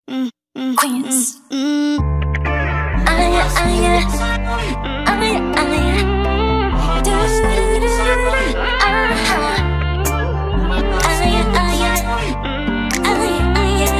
Queens. Aya, aya, aya, aya. Aya, aya, aya,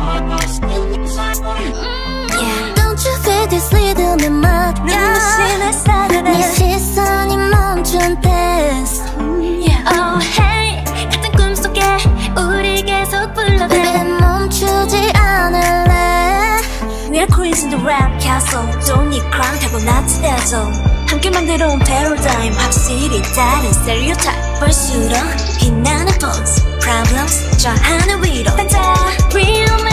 aya. Don't you feel this rhythm in my eye? 네 시선이 멈춘 dance. Oh hey, 같은 꿈속에 우리 계속 불러대. 왜 멈추지 않을래? We are queens in the rap castle. Don't need crown 타고났지 대zo. 함께 만들어 온 paradigm. 확실히 다른 stereotype. 볼수록 빛나는 pose. Problems 저 하늘 위로 반짝. Real